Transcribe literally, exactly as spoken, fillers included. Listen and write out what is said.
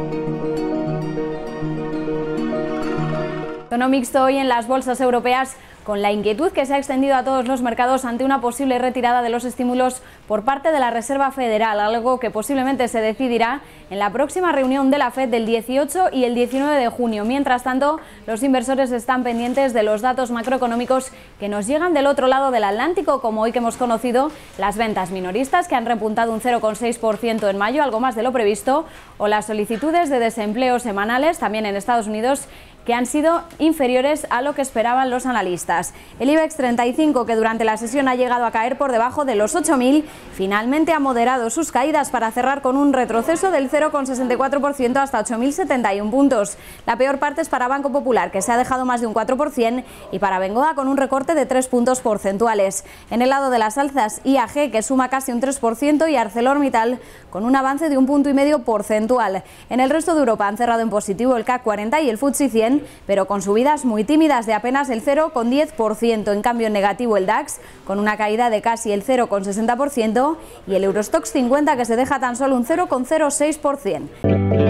Tono mixto hoy en las bolsas europeas, con la inquietud que se ha extendido a todos los mercados ante una posible retirada de los estímulos por parte de la Reserva Federal, algo que posiblemente se decidirá en la próxima reunión de la Fed del dieciocho y el diecinueve de junio. Mientras tanto, los inversores están pendientes de los datos macroeconómicos que nos llegan del otro lado del Atlántico, como hoy que hemos conocido las ventas minoristas, que han repuntado un cero coma seis por ciento en mayo, algo más de lo previsto, o las solicitudes de desempleo semanales, también en Estados Unidos, que han sido inferiores a lo que esperaban los analistas. El IBEX treinta y cinco, que durante la sesión ha llegado a caer por debajo de los ocho mil, finalmente ha moderado sus caídas para cerrar con un retroceso del cero coma sesenta y cuatro por ciento hasta ocho mil setenta y uno puntos. La peor parte es para Banco Popular, que se ha dejado más de un cuatro por ciento, y para Bengoa, con un recorte de tres puntos porcentuales. En el lado de las alzas, I A G, que suma casi un tres por ciento, y ArcelorMittal, con un avance de un punto y medio porcentual. En el resto de Europa han cerrado en positivo el C A C cuarenta y el F T S E cien, pero con subidas muy tímidas de apenas el cero coma diez por ciento. En cambio, en negativo el DAX, con una caída de casi el cero coma sesenta por ciento, y el Eurostoxx cincuenta, que se deja tan solo un cero coma cero seis por ciento.